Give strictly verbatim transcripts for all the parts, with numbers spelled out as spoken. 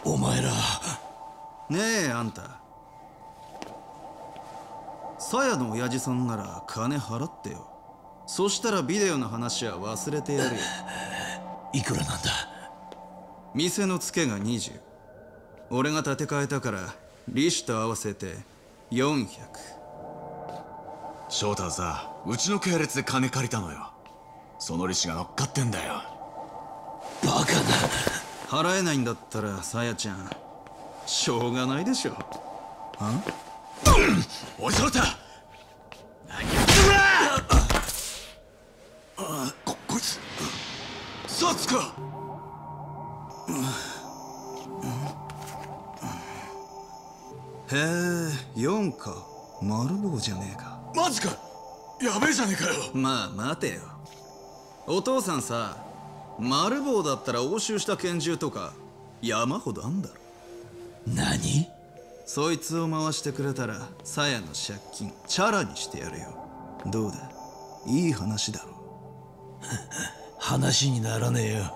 お前ら。 ねえあんた、鞘の親父さんなら金払ってよ。そしたらビデオの話は忘れてやるよ。 いくらなんだ？ 店のツケがにじゅう、俺が立て替えたから利子と合わせてよんひゃく。 翔太はさ、うちの系列で金借りたのよ。その利子が乗っかってんだよ。 バカだ。 払えないんだったらさやちゃんしょうがないでしょ。あおい翔太、何やってんだ！あここいつサツか。 へえ、よんか。丸棒じゃねえか。 マジか。やべえじゃねえかよ。 まあ待てよ。お父さんさ、丸棒だったら押収した拳銃とか山ほどあんだろ。 何？ そいつを回してくれたら鞘の借金チャラにしてやるよ。どうだ、いい話だろ。 話にならねえよ。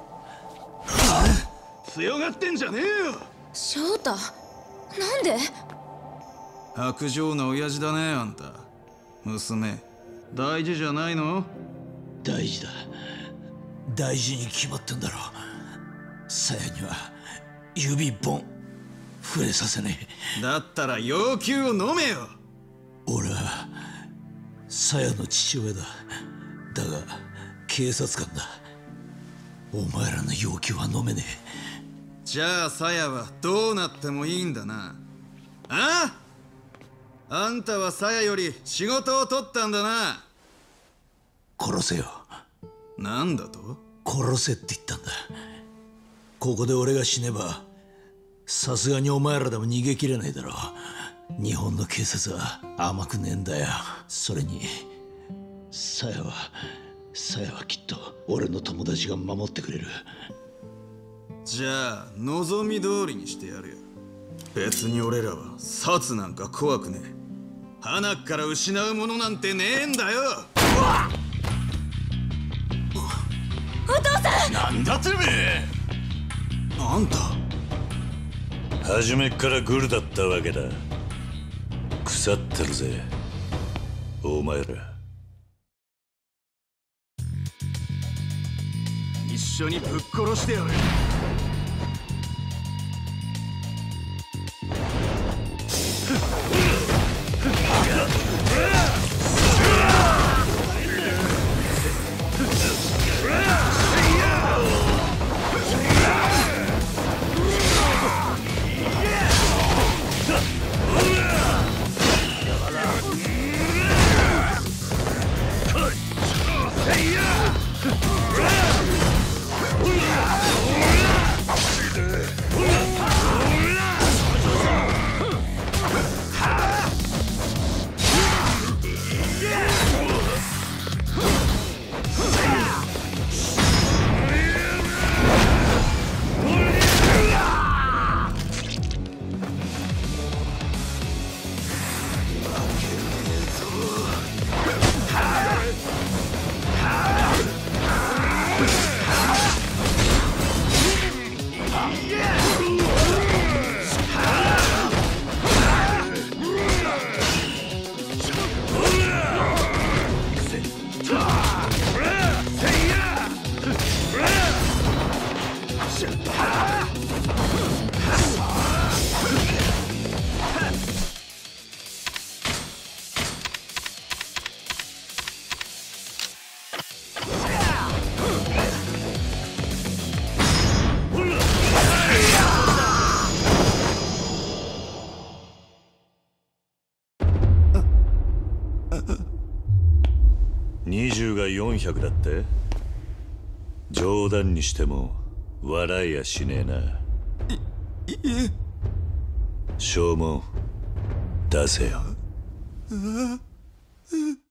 強がってんじゃねえよ。 翔太、なんで？ 薄情な親父だねあんた。娘大事じゃないの？ 大事だ。大事に決まってんだろ。鞘には指一本触れさせねえ。だったら要求を飲めよ。 俺は鞘の父親だ。だが警察官だ。お前らの要求は飲めねえ。 じゃあ鞘はどうなってもいいんだな。ああ、あんたは鞘より仕事を取ったんだな。 殺せよ。 なんだと？ 殺せって言ったんだ。ここで俺が死ねばさすがにお前らでも逃げきれないだろう。日本の警察は甘くねえんだよ。それに鞘は鞘はきっと俺の友達が守ってくれる。 じゃあ望み通りにしてやるよ。別に俺らは殺なんか怖くねえ。鼻から失うものなんてねえんだよ。 お父さん！ なんだてめえ。 あんた初めっからグルだったわけだ。腐ってるぜお前ら。 一緒にぶっ殺してやる。 にじゅうがよんひゃくだって。冗談にしても笑いやしねえな。 いいえ。 証文出せよ。 ああ。